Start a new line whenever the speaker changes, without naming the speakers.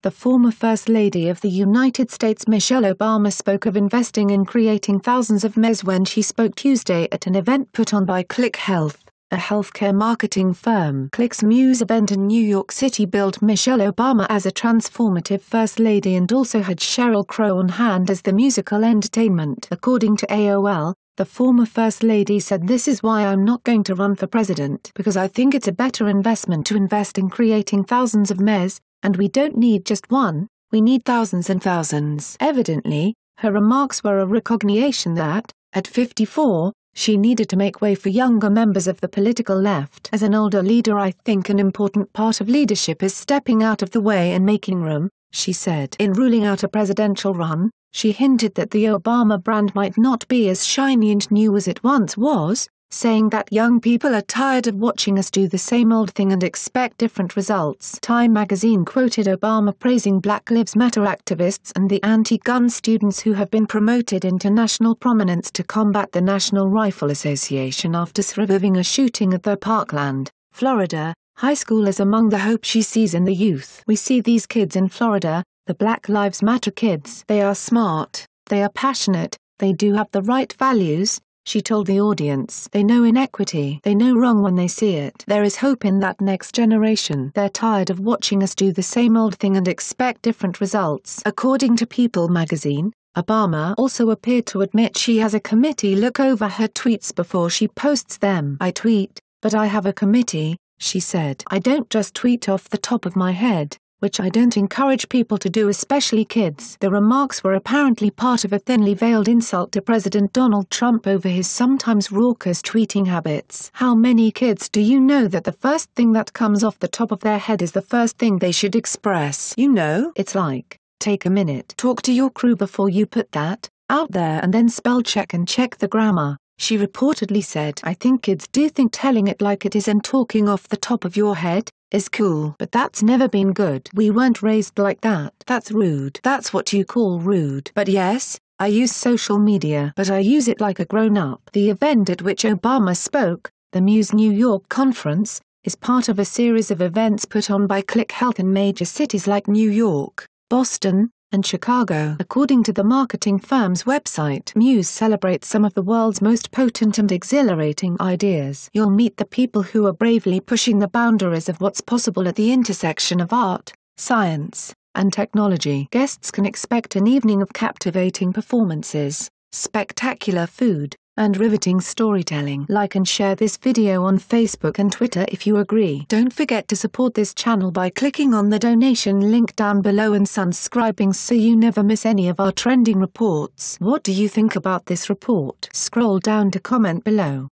the former First Lady of the United States Michelle Obama spoke of investing in creating thousands of MES when she spoke Tuesday at an event put on by Click Health, a healthcare marketing firm. Click's Muse event in New York City billed Michelle Obama as a transformative First Lady and also had Sheryl Crow on hand as the musical entertainment. According to AOL, the former First Lady said, "This is why I'm not going to run for president, because I think it's a better investment to invest in creating thousands of MES, and we don't need just one, we need thousands and thousands." Evidently, her remarks were a recognition that, at 54, she needed to make way for younger members of the political left. "As an older leader, I think an important part of leadership is stepping out of the way and making room," she said. In ruling out a presidential run, she hinted that the Obama brand might not be as shiny and new as it once was, saying that young people are tired of watching us do the same old thing and expect different results. Time magazine quoted Obama praising Black Lives Matter activists and the anti-gun students who have been promoted into national prominence to combat the National Rifle Association after surviving a shooting at their Parkland, Florida, high school as among the hope she sees in the youth. "We see these kids in Florida, the Black Lives Matter kids. They are smart, they are passionate, they do have the right values," she told the audience. "They know inequity. They know wrong when they see it. There is hope in that next generation. They're tired of watching us do the same old thing and expect different results." According to People magazine, Obama also appeared to admit she has a committee look over her tweets before she posts them. "I tweet, but I have a committee," she said. "I don't just tweet off the top of my head, which I don't encourage people to do, especially kids." The remarks were apparently part of a thinly veiled insult to President Donald Trump over his sometimes raucous tweeting habits. "How many kids do you know that the first thing that comes off the top of their head is the first thing they should express? You know? It's like, take a minute. Talk to your crew before you put that out there and then spell check and check the grammar," she reportedly said. "I think kids do think telling it like it is and talking off the top of your head is cool, but that's never been good. We weren't raised like that. That's rude. That's what you call rude. But yes, I use social media, but I use it like a grown-up." The event at which Obama spoke, the Muse New York Conference, is part of a series of events put on by Click Health in major cities like New York, Boston, and Chicago. According to the marketing firm's website, Muse celebrates some of the world's most potent and exhilarating ideas. "You'll meet the people who are bravely pushing the boundaries of what's possible at the intersection of art, science, and technology." Guests can expect an evening of captivating performances, spectacular food, and riveting storytelling. Like and share this video on Facebook and Twitter if you agree. Don't forget to support this channel by clicking on the donation link down below and subscribing so you never miss any of our trending reports. What do you think about this report? Scroll down to comment below.